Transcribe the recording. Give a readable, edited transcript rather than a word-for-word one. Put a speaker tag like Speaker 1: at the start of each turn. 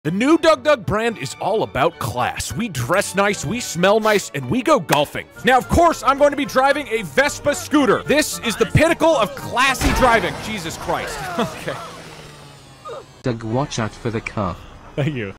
Speaker 1: The new DougDoug brand is all about class. We dress nice, we smell nice, and we go golfing. Now, of course, I'm going to be driving a Vespa scooter. This is the pinnacle of classy driving. Jesus Christ. Okay.
Speaker 2: Doug, watch out for the car.
Speaker 1: Thank you.